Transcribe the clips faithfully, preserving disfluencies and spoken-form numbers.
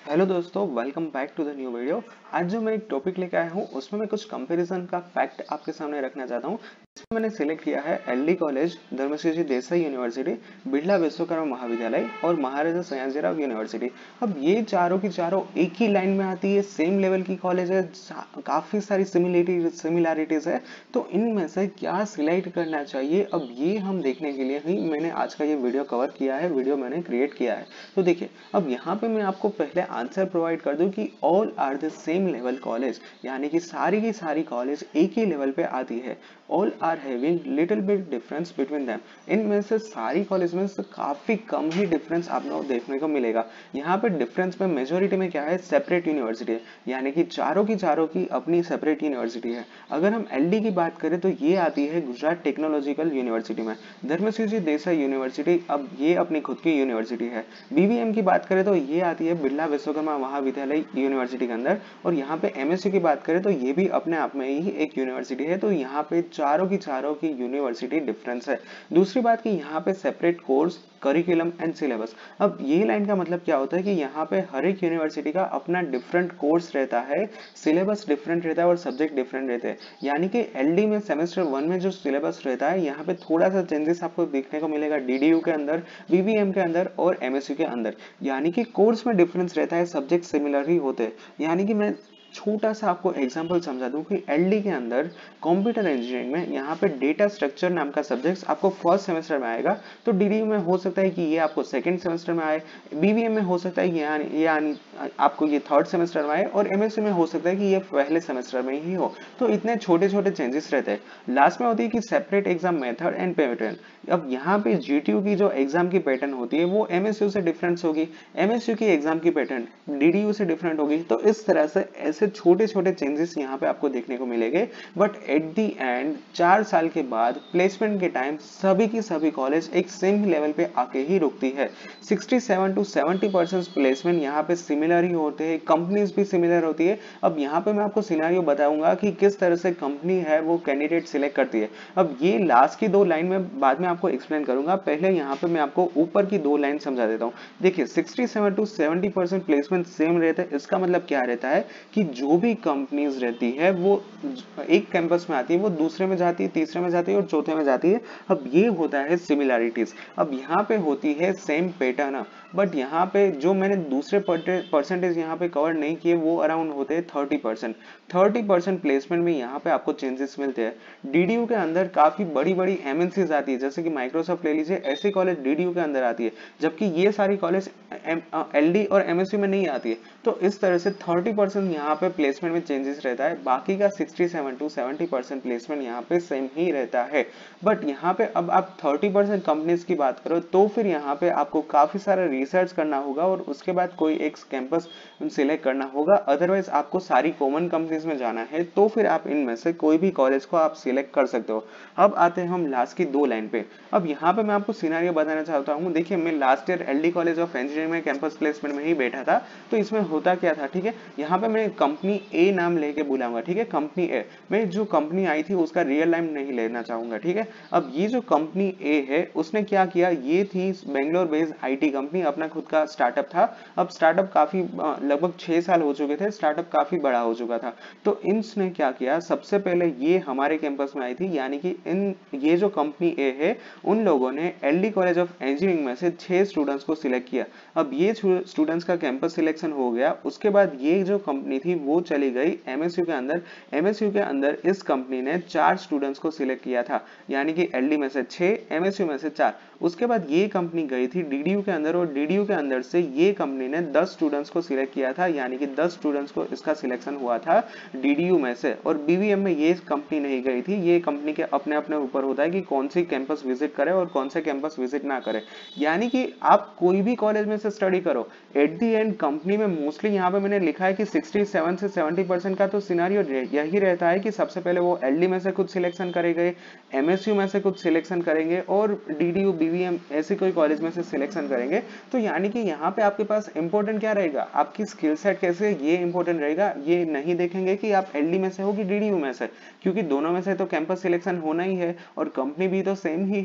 Hello दोस्तों, welcome back to the new video. आज जो मैं एक टॉपिक लेके आया हूँ उसमें मैं कुछ कंपैरिजन का फैक्ट आपके सामने रखना चाहता हूँ। इसमें मैंने सिलेक्ट किया है L D college, Dharmshri Desai university, Birla Vishwakarma Mahavidyalaya और महाराजा सयाजीराव यूनिवर्सिटी। अब ये चारों की चारों एक ही लाइन में आती है, सेम लेवल की कॉलेज है, काफी सारी सिमिलरिटी सिमिलैरिटीज है। तो इनमें से क्या सिलेक्ट करना चाहिए, अब ये हम देखने के लिए ही मैंने आज का ये वीडियो कवर किया है, वीडियो मैंने क्रिएट किया है। तो देखिए, अब यहाँ पे मैं आपको पहले आंसर प्रोवाइड कर दूं कि all are the same level college, यानी कि सारी की सारी कॉलेज एक ही लेवल पे आती है। All are having little bit difference between them. इनमें से सारी कॉलेज में से काफी कम ही डिफरेंस आपको देखने को मिलेगा। यहाँ पे डिफरेंस में मेजोरिटी में क्या है, सेपरेट यूनिवर्सिटी है, यानी कि चारों की चारों की अपनी सेपरेट यूनिवर्सिटी है। अगर हम एलडी की बात करें तो ये आती है गुजरात टेक्नोलॉजिकल यूनिवर्सिटी में। धर्मश्री देसाई यूनिवर्सिटी अब ये अपनी खुद की यूनिवर्सिटी है। बीवीएम की बात करें तो ये आती है बिरला विश्वकर्मा महाविद्यालय यूनिवर्सिटी के अंदर। और यहाँ पे एमएसयू की बात करें तो ये भी अपने आप में ही एक यूनिवर्सिटी है। तो यहाँ पे चारों की चारों की यूनिवर्सिटी डिफरेंस है। दूसरी बात कि यहाँ पे separate course, curriculum and syllabus. अब ये लाइन का मतलब क्या होता है कि यहाँ पे हर एक यूनिवर्सिटी का अपना डिफरेंट कोर्स रहता है, सिलेबस डिफरेंट रहता है और सब्जेक्ट डिफरेंट रहते हैं। यानी कि एलडी में सेमेस्टर वन में जो सिलेबस रहता है, यहाँ पे थोड़ा सा चेंजेस आपको देखने को मिलेगा डीडीयू के अंदर, बीवीएम के अंदर और एमएसयू के अंदर। यानी कि कोर्स में डिफरेंस रहता है, सब्जेक्ट सिमिलर ही होते हैं। यानी कि मैं छोटा सा आपको एग्जांपल समझा दूं कि एलडी के अंदर कंप्यूटर इंजीनियरिंग में यहाँ पे डेटा स्ट्रक्चर नाम का सब्जेक्ट आपको फर्स्ट सेमेस्टर में आएगा। तो डीडीयू में हो सकता है कि ये आपको सेकंड सेमेस्टर में आए, बीवीएम में हो सकता है कि यानी यानी आपको ये थर्ड सेमेस्टर में आए और एमएससी में हो सकता है कि ये पहले सेमेस्टर में ही हो। तो इतने छोटे छोटे चेंजेस रहते हैं। लास्ट में होती है कि separate exam method and pattern. अब यहाँ पे जीटीयू की जो एग्जाम की पैटर्न होती है वो एमएसयू से डिफरेंस होगी, एमएसयू की एग्जाम की पैटर्न डीडीयू से डिफरेंट होगी। तो इस तरह से ऐसे छोटे छोटे चेंजेस यहाँ पे आपको देखने को मिलेंगे। बट एट दी एंड चार साल के बाद प्लेसमेंट के टाइम सभी की सभी कॉलेज एक सेम लेवल पे आके ही रुकती है। Sixty seven to seventy percent placement यहाँ पे सिमिलर ही होते हैं, कंपनीज भी सिमिलर होती है। अब यहाँ पे मैं आपको सिनेरियो बताऊंगा कि किस तरह से कंपनी है वो कैंडिडेट सिलेक्ट करती है। अब ये लास्ट की दो लाइन में बाद में आपको एक्सप्लेन करूंगा, पहले यहाँ पे मैं आपको ऊपर की दो लाइन समझा देता हूँ। देखिए, sixty seven to seventy percent placement same रहता है। इसका मतलब क्या रहता है कि जो भी कंपनीज रहती है वो एक कैंपस में आती है, वो दूसरे में जाती है, तीसरे में जाती है और चौथे में जाती है। अब ये होता है सिमिलैरिटीज। अब यहाँ पे होती है सेम पैटर्न, बट यहाँ पे जो मैंने दूसरे परसेंटेज यहाँ पे कवर नहीं किए वो अराउंड होते हैं thirty percent. Thirty percent placement में यहाँ पे आपको चेंजेस मिलते हैं। डीडीयू के अंदर काफी बड़ी बड़ी एमएनसीज आती है, जैसे कि माइक्रोसॉफ्ट ले लीजिए, ऐसी कॉलेज डीडीयू के अंदर आती है, जबकि ये सारी कॉलेज एलडी और एमएसयू में नहीं आती है। तो इस तरह से थर्टी परसेंट यहाँ पे प्लेसमेंट में चेंजेस रहता है, बाकी का sixty seven to seventy percent placement यहाँ पे सेम ही रहता है। बट यहाँ पे अब आप थर्टी परसेंट कंपनीज की बात करो तो फिर यहाँ पे आपको काफी सारा रिसर्च करना होगा और उसके बाद कोई एक कैंपस सिलेक्ट करना होगा। अदरवाइज आपको सारी कॉमन कंपनीज में जाना है तो फिर आप इनमें से कोई भी कॉलेज को आप सिलेक्ट कर सकते हो। अब आते हैं हम लास्ट की दो लाइन पे। अब यहाँ पे मैं आपको सिनेरियो बताना चाहता हूँ। देखिए, मैं last year L D college of engineering में कैंपस प्लेसमेंट में ही बैठा था। तो इसमें होता क्या था, ठीक है, यहाँ पे मैं कंपनी ए नाम लेके बुलाऊंगा, ठीक है, कंपनी ए। मैं जो कंपनी आई थी उसका रियल नाम नहीं लेना चाहूंगा, ठीक है। अब ये जो कंपनी ए है उसने क्या किया, ये थी बेंगलोर बेस्ड आईटी कंपनी, अपना खुद का स्टार्टअप था। अब स्टार्टअप काफी लगभग छह साल हो चुके थे, स्टार्टअप काफी बड़ा हो चुका था। तो इन्सने क्या किया, सबसे पहले ये हमारे कैंपस में आई थी, यानी कि इन ये जो कंपनी ए है उन लोगों ने एलडी कॉलेज ऑफ इंजीनियरिंग में से छह स्टूडेंट्स को सिलेक्ट किया। अब ये स्टूडेंट्स का कैंपस सिलेक्शन हो गया, उसके बाद ये जो कंपनी थी वो चली गई एमएसयू के अंदर। एमएसयू के अंदर इस कंपनी ने चार स्टूडेंट्स को सिलेक्ट किया था, यानी कि एलडी में से छह, एमएसयू में से चार। उसके बाद ये कंपनी गई थी डीडीयू के अंदर और डीडीयू के अंदर से ये कंपनी ने दस स्टूडेंट्स को सिलेक्ट किया था, यानी कि दस स्टूडेंट्स को इसका सिलेक्शन हुआ था डीडीयू में से। और बीवीएम में ये कंपनी नहीं गई थी, ये कंपनी के अपने अपने ऊपर होता है कि कौन सी कैंपस विजिट करे और कौन से कैंपस विजिट ना करे। यानी कि आप कोई भी कॉलेज में से स्टडी करो, एट दी एंड कंपनी में मोस्टली यहाँ पे मैंने लिखा है कि सिक्सटी सेवन से सेवेंटी परसेंट का तो सिनेरियो यही रहता है कि सबसे पहले वो एलडी में से कुछ सिलेक्शन करेंगे, एमएसयू में से कुछ सिलेक्शन करेंगे और डीडीयू बीवीएम ऐसे कोई कॉलेज में से सिलेक्शन करेंगे। तो यानी कि यहाँ पे आपके पास इंपॉर्टेंट क्या रहेगा, आपकी स्किल सेट कैसे, ये इंपॉर्टेंट रहेगा। ये नहीं देखेंगे कि आप एलडी में से हो कि डीडीयू में से, क्योंकि दोनों में से तो कैंपस सिलेक्शन होना ही है और कंपनी भी तो सेम ही है ना।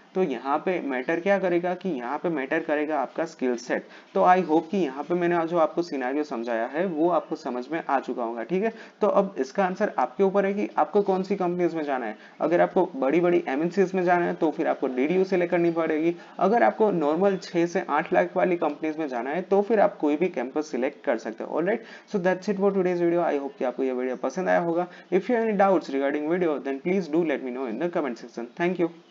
तो यहाँ पे मैटर क्या करेगा कि यहाँ पे मैटर करेगा आपका स्किल सेट। तो आई होप कि यहाँ पे मैंने जो आपको सिनेरियो समझाया है वो आपको समझ में आ चुका होगा, ठीक है। तो अब इसका आंसर आपके ऊपर है कि आपको कौन सी कंपनीज में जाना है। अगर आपको बड़ी बड़ी एमएनसीज में जाना है तो फिर आपको डीडीयू सेलेक्ट करनी पड़ेगी। अगर आपको नॉर्मल छह से आठ लाख वाली कंपनीज में जाना है तो फिर आप कोई भी कैंपस सिलेक्ट कर सकते हो। Alright, so that's it for today's video. I hope कि आपको ये वीडियो पसंद आया होगा। If you have any doubts regarding video then please do let me know in the comment section. Thank you.